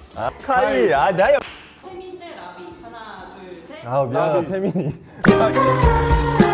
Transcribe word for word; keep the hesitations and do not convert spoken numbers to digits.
아, 카이. 아, 나야. 태민 대 라비. 하나, 둘, 셋. 아, 미안하다, 태민이.